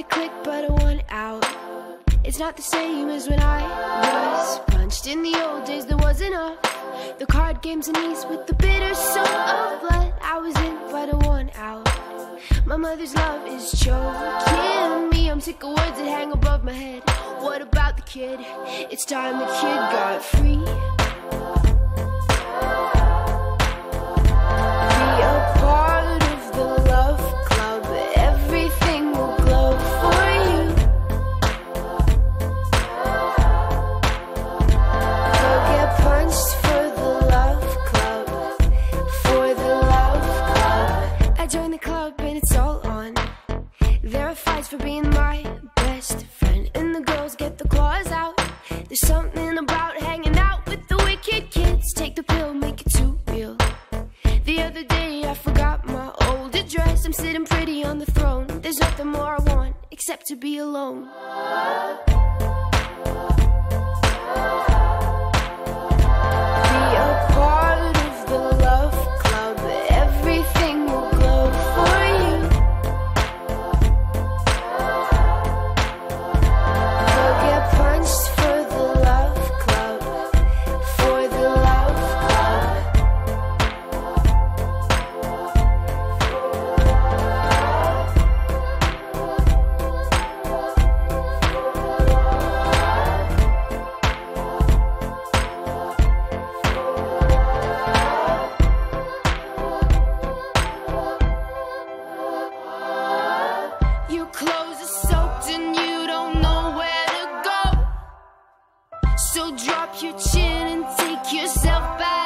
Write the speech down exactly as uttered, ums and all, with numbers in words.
click, but I want out. It's not the same as when I was punched. In the old days there wasn't a the card games and knees with the bitter soul of blood. I was in, but I want out. My mother's love is choking me. I'm sick of words that hang above my head. What about the kid? It's time the kid got free. Be a part of the love club. Everything will glow for you. Go get punched for the love club. For the love club. I joined the club and it's all on. There are fights for being my best friend, and the girls get the claws out. There's something about hanging out with the wicked kids. Take the pill, make it too real. The other day I forgot my old address. I'm sitting pretty on the throne. There's nothing more I want except to be alone. Be a part of the love club. Everything will glow for you. Go get punched for the love club. For the love club. Your clothes are soaked and you don't know where to go. So drop your chin and take yourself back.